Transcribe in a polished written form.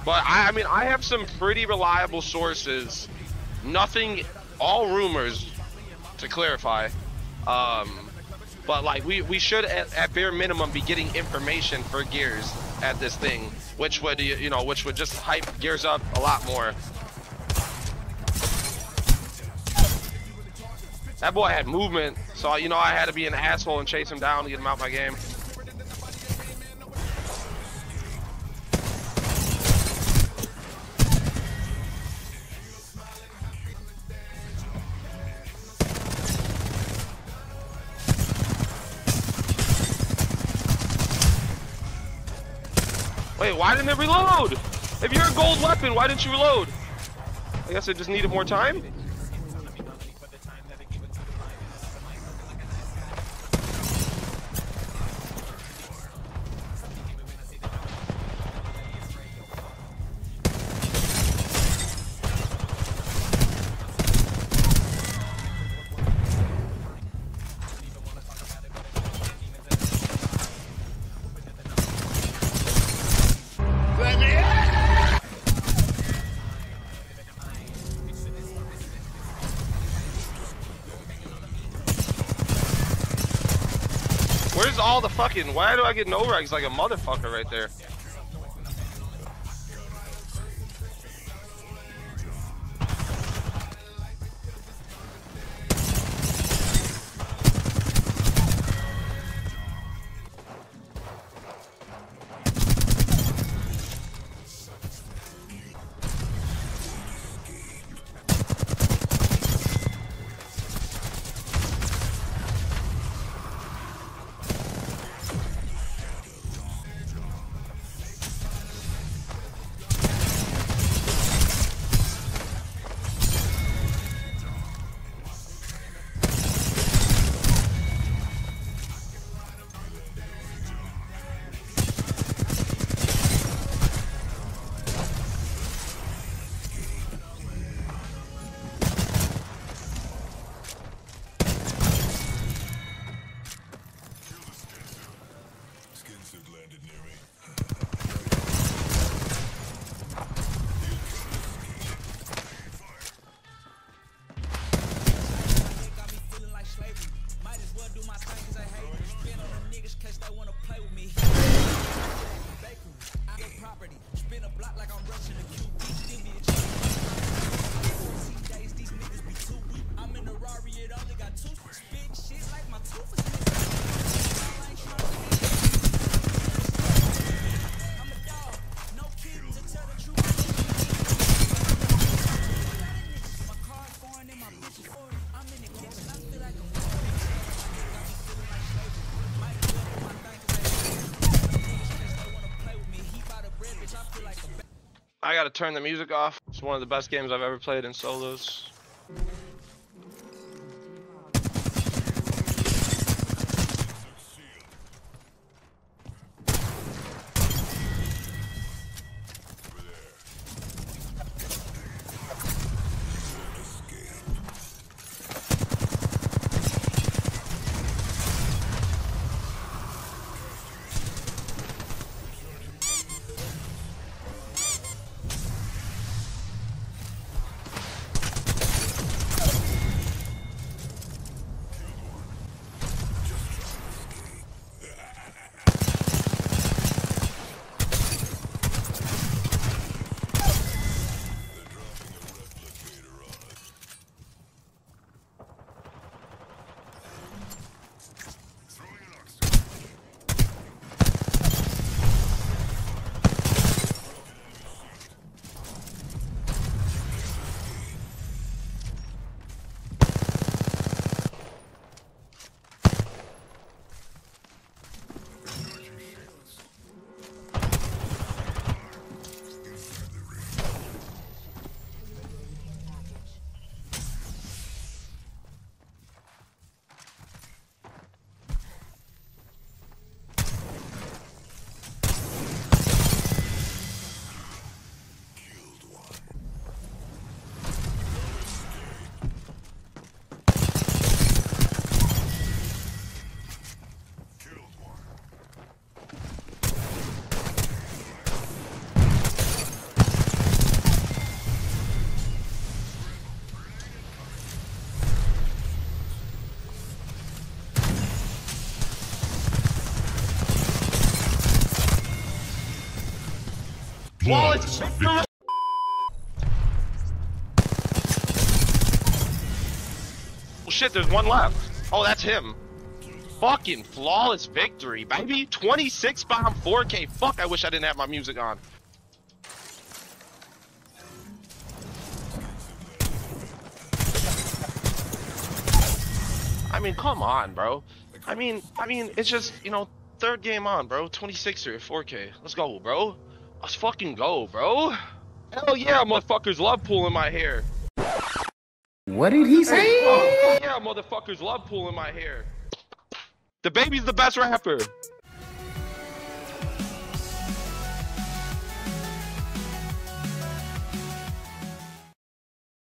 But I mean, I have some pretty reliable sources. Nothing, all rumors, to clarify. But like we should at bare minimum be getting information for Gears at this thing, which would which would just hype Gears up a lot more. That boy had movement, so I had to be an asshole and chase him down to get him out my game. Wait, why didn't it reload? If you're a gold weapon, why didn't you reload? I guess it just needed more time. Where's all the fucking, why do I get no regs like a motherfucker right there? I gotta turn the music off. It's one of the best games I've ever played in solos. Flawless victory. Oh shit, there's one left. Oh, that's him. Fucking flawless victory, baby. 26 bomb 4K. Fuck, I wish I didn't have my music on. I mean, come on, bro. I mean, it's just, you know, third game on, bro. 26er, 4K. Let's go, bro. Let's fucking go, bro. Hell yeah, motherfuckers love pulling my hair. What did he say? Oh, yeah, motherfuckers love pulling my hair. The baby's the best rapper.